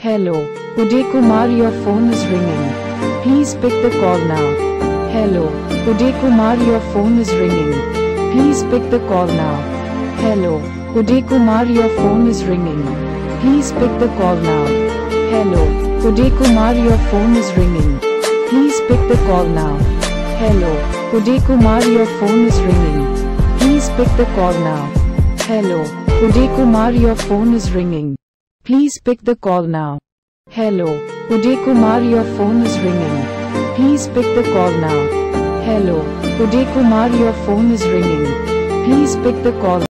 Hello, UDAYAKUMAR, your phone is ringing. Please pick the call now. Hello, UDAYAKUMAR, your phone is ringing. Please pick the call now. Hello, UDAYAKUMAR, your phone is ringing. Please pick the call now. Hello, UDAYAKUMAR, your phone is ringing. Please pick the call now. Hello, UDAYAKUMAR, your phone is ringing. Please pick the call now. Hello, UDAYAKUMAR, your phone is ringing. Please pick the call now. Hello, UDAYAKUMAR, your phone is ringing. Please pick the call now. Hello, UDAYAKUMAR, your phone is ringing. Please pick the call.